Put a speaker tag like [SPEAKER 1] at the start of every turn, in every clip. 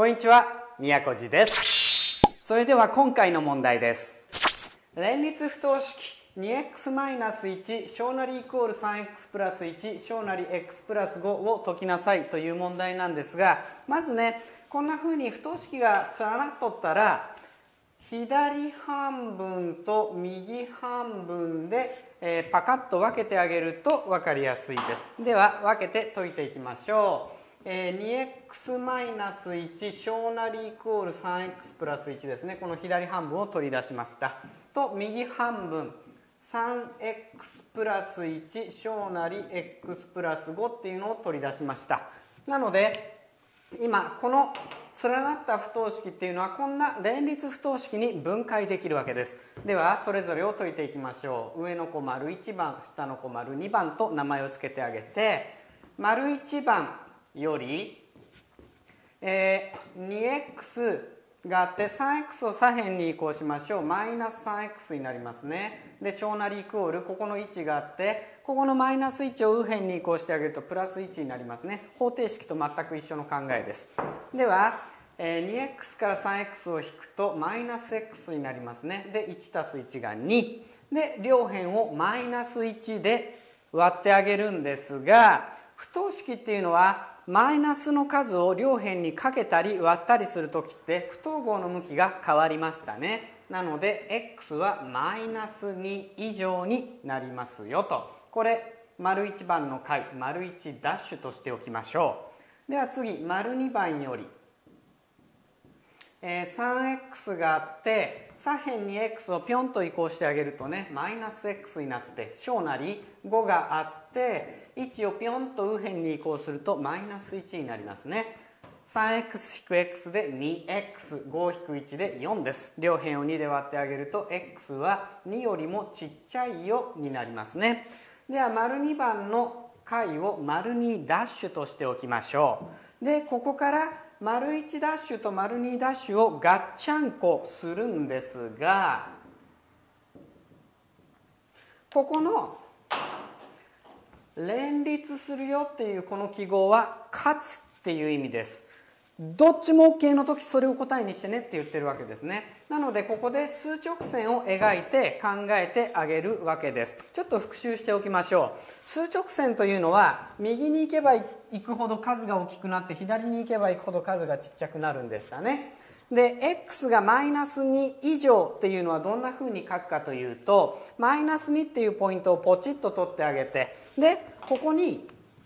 [SPEAKER 1] こんにちは、宮古寺です。それでは今回の問題です。連立不等式 2x-1 小なりイコール 3x プラス1小なり x プラス5を解きなさいという問題なんですが、まずね、こんな風に不等式が連なっとったら左半分と右半分で、パカッと分けてあげると分かりやすいです。では分けて解いていきましょう。2x-1 小なりイコール 3x プラス1ですね。この左半分を取り出しました。と右半分 3x プラス1小なり x プラス5っていうのを取り出しました。なので今この連なった不等式っていうのはこんな連立不等式に分解できるわけです。ではそれぞれを解いていきましょう。上の子丸1番、下の子丸2番と名前を付けてあげて、丸1番より、2x があって 3x を左辺に移行しましょう。マイナス 3x になりますね。で小なりイコールここの1があってここのマイナス1を右辺に移行してあげるとプラス1になりますね。方程式と全く一緒の考えです。では、2x から 3x を引くとマイナス x になりますね。で1たす1が2で両辺をマイナス1で割ってあげるんですが、不等式っていうのはマイナスの数を両辺にかけたり割ったりするときって不等号の向きが変わりましたね。なので x はマイナス2以上になりますよと。これ丸1番の解丸1ダッシュとしておきましょう。では次丸2番より、3x があって左辺に x をピョンと移行してあげるとねマイナス x になって小なり5があって1をピョンと右辺に移行するとマイナス1になりますね。 3x-x で 2x5-1 で4です。両辺を2で割ってあげると x は2よりもちっちゃいよになりますね。では丸2番の解を丸2ダッシュとしておきましょう。でここから丸1ダッシュと丸2ダッシュをガッチャンコするんですが、ここの連立するよっていうこの記号は勝つっていう意味です。どっちも OK の時それを答えにしてねって言ってるわけですね。なのでここで数直線を描いて考えてあげるわけです。ちょっと復習しておきましょう。数直線というのは右に行けば行くほど数が大きくなって左に行けば行くほど数がちっちゃくなるんでしたね。で x がマイナス2以上っていうのはどんなふうに書くかというと、マイナス2っていうポイントをポチッと取ってあげて、でここに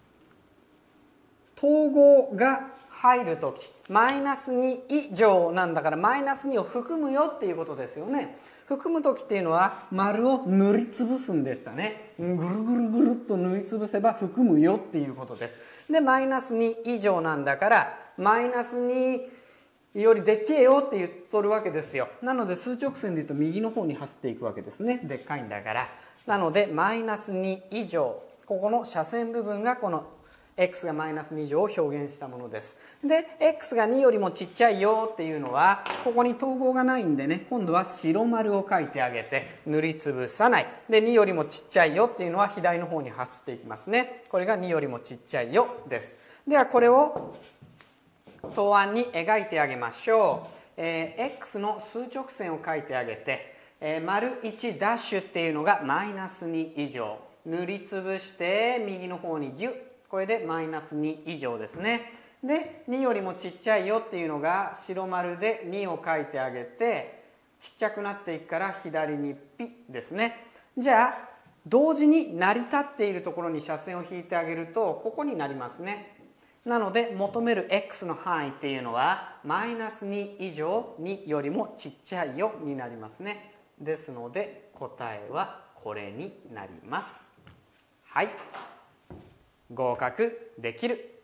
[SPEAKER 1] 等号が入るときマイナス2以上なんだからマイナス2を含むよっていうことですよね。含むときっていうのは丸を塗りつぶすんでしたね。ぐるぐるぐるっと塗りつぶせば含むよっていうことです。でマイナス2以上なんだからマイナス2よりでっけえよって言っとるわけですよ。なので数直線で言うと右の方に走っていくわけですね。でっかいんだから。なのでマイナス2以上、ここの斜線部分がこのx がマイナス2以上を表現したものです。で x が2よりもちっちゃいよっていうのはここに等号がないんでね、今度は白丸を書いてあげて塗りつぶさない。で2よりもちっちゃいよっていうのは左の方に走っていきますね。これが2よりもちっちゃいよです。ではこれを答案に描いてあげましょう。x の数直線を書いてあげて、丸1ダッシュっていうのがマイナス2以上塗りつぶして右の方にギュッ、これでマイナス2以上ですね。で2よりもちっちゃいよっていうのが白丸で2を書いてあげてちっちゃくなっていくから左にピッですね。じゃあ同時に成り立っているところに斜線を引いてあげるとここになりますね。なので求める x の範囲っていうのはマイナス2以上2よりもちっちゃいよになりますね。ですので答えはこれになります。はい、合格できる。